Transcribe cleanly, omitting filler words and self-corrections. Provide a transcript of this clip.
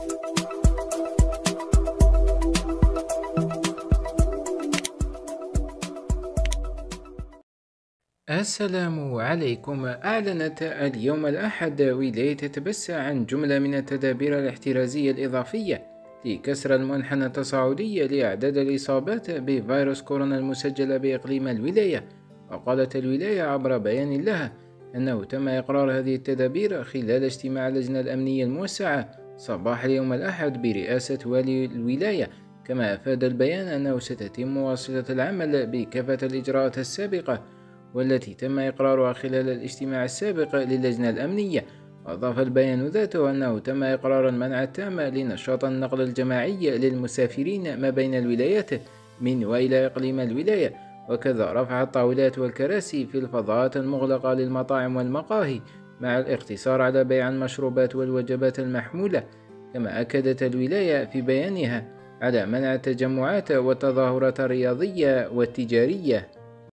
السلام عليكم. أعلنت اليوم الأحد ولاية تبسة عن جملة من التدابير الاحترازية الإضافية لكسر المنحنى التصاعدي لأعداد الإصابات بفيروس كورونا المسجلة بإقليم الولاية. وقالت الولاية عبر بيان لها أنه تم إقرار هذه التدابير خلال اجتماع اللجنة الأمنية الموسعة صباح اليوم الأحد برئاسة والي الولاية. كما أفاد البيان أنه ستتم مواصلة العمل بكافة الإجراءات السابقة والتي تم إقرارها خلال الاجتماع السابق للجنة الأمنية. وأضاف البيان ذاته أنه تم إقرار المنع التام لنشاط النقل الجماعي للمسافرين ما بين الولايات من وإلى إقليم الولاية، وكذا رفع الطاولات والكراسي في الفضاءات المغلقة للمطاعم والمقاهي مع الاقتصار على بيع المشروبات والوجبات المحمولة. كما أكدت الولاية في بيانها على منع التجمعات والتظاهرات الرياضية والتجارية.